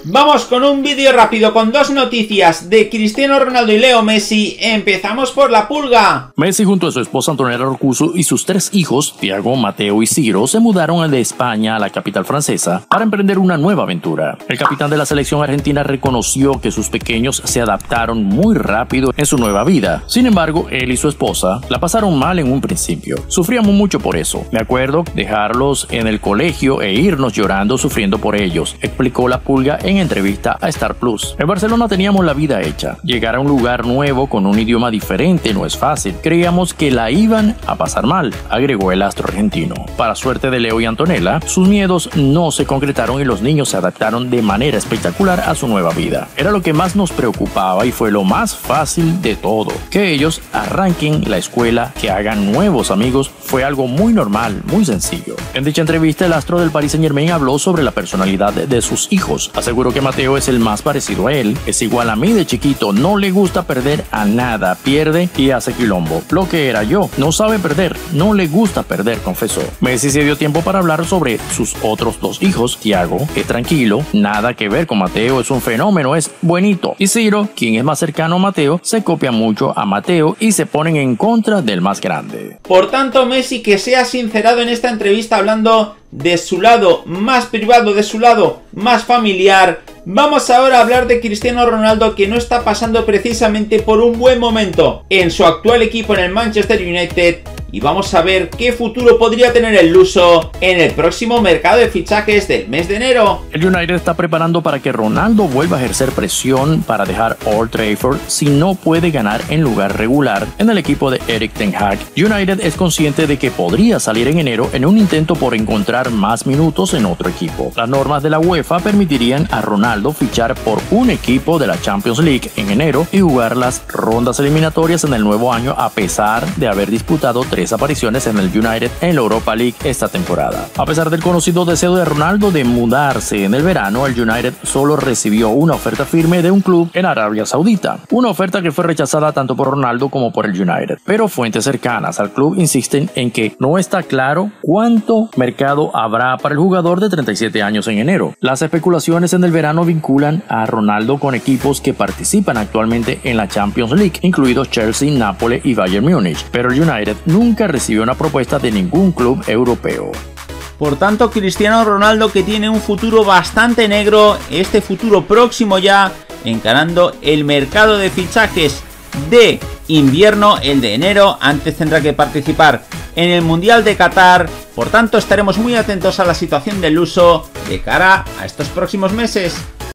Vamos con un vídeo rápido con dos noticias de Cristiano Ronaldo y Leo Messi. Empezamos por la pulga. Messi junto a su esposa Antonella Roccuzzo y sus tres hijos, Thiago, Mateo y Ciro, se mudaron de España a la capital francesa para emprender una nueva aventura. El capitán de la selección argentina reconoció que sus pequeños se adaptaron muy rápido en su nueva vida. Sin embargo, él y su esposa la pasaron mal en un principio. Sufríamos mucho por eso. Me acuerdo dejarlos en el colegio e irnos llorando sufriendo por ellos, explicó la pulga en entrevista a Star Plus. En Barcelona teníamos la vida hecha. Llegar a un lugar nuevo con un idioma diferente no es fácil. Creíamos que la iban a pasar mal, agregó el astro argentino. Para suerte de Leo y Antonella, sus miedos no se concretaron y los niños se adaptaron de manera espectacular a su nueva vida. Era lo que más nos preocupaba y fue lo más fácil de todo. Que ellos arranquen la escuela, que hagan nuevos amigos, fue algo muy normal, muy sencillo. En dicha entrevista, el astro del Paris Saint-Germain habló sobre la personalidad de sus hijos. Aseguró que Mateo es el más parecido a él, es igual a mí de chiquito, no le gusta perder a nada, pierde y hace quilombo. Lo que era yo, no sabe perder, no le gusta perder, confesó. Messi se dio tiempo para hablar sobre sus otros dos hijos. Thiago es tranquilo, nada que ver con Mateo, es un fenómeno, es buenito. Y Ciro, quien es más cercano a Mateo, se copia mucho a Mateo y se ponen en contra del más grande. Por tanto, Messi, que se ha sincerado en esta entrevista hablando de su lado más privado, de su lado más familiar. Vamos ahora a hablar de Cristiano Ronaldo, que no está pasando precisamente por un buen momento en su actual equipo, en el Manchester United, y vamos a ver qué futuro podría tener el luso en el próximo mercado de fichajes del mes de enero. El United está preparando para que Ronaldo vuelva a ejercer presión para dejar Old Trafford si no puede ganar en lugar regular en el equipo de Erik ten Hag. United es consciente de que podría salir en enero en un intento por encontrar más minutos en otro equipo. Las normas de la UEFA permitirían a Ronaldo fichar por un equipo de la Champions League en enero y jugar las rondas eliminatorias en el nuevo año, a pesar de haber disputado 3 apariciones en el United en la Europa League esta temporada. A pesar del conocido deseo de Ronaldo de mudarse en el verano, el United solo recibió una oferta firme de un club en Arabia Saudita, una oferta que fue rechazada tanto por Ronaldo como por el United. Pero fuentes cercanas al club insisten en que no está claro cuánto mercado habrá para el jugador de 37 años en enero. Las especulaciones en el verano vinculan a Ronaldo con equipos que participan actualmente en la Champions League, incluidos Chelsea, Nápoles y Bayern Múnich, pero el United nunca recibió una propuesta de ningún club europeo. Por tanto, Cristiano Ronaldo, que tiene un futuro bastante negro, este futuro próximo ya, encarando el mercado de fichajes de invierno, el de enero. Antes tendrá que participar en el Mundial de Qatar. Por tanto, estaremos muy atentos a la situación del luso de cara a estos próximos meses.